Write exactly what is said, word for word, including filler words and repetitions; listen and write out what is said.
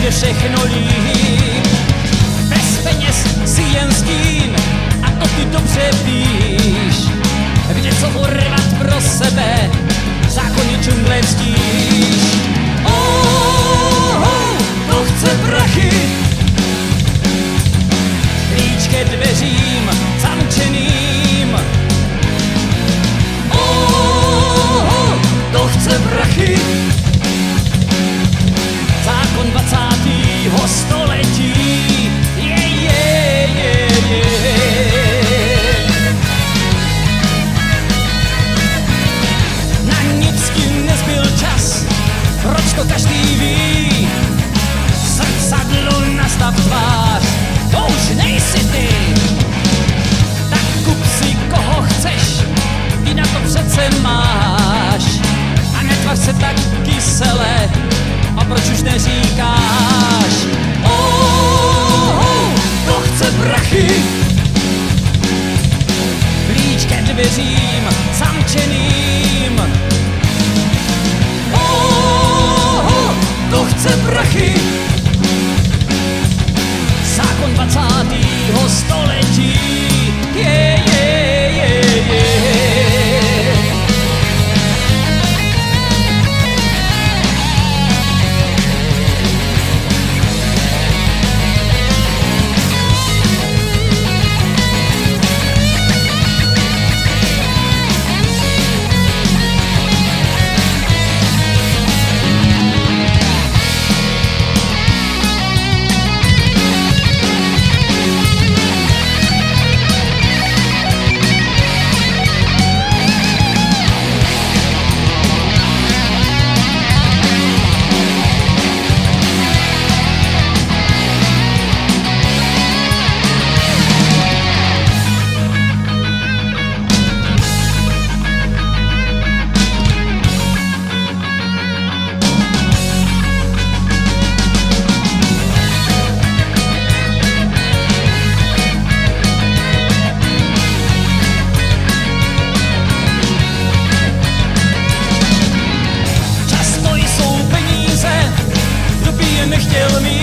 bude všechno líp. Bez peněz si jen stín, a to ty dobře víš. Kde co urvat pro sebe, zákonně džungle ctíš. Oh, oh, to chce prachy, klíč ke dveřím zamčeným. Oh, oh, to chce prachy, zákon dvacátého století. Yeah, yeah, yeah, yeah. Na nic ti nezbyl čas, proč to každý ví. Srdcadlo nastav tvář, to už nejsi ty. Tak kup si koho chceš, ty na to přece máš. A netvař se tak kysele, a proč už neříkáš? Oh, oh, to chce prachy, klíč ke dveřím zamčeným. Oh, oh, to chce prachy, zákon dvacátého století. Yeah, yeah, yeah, yeah. Nechtěl mít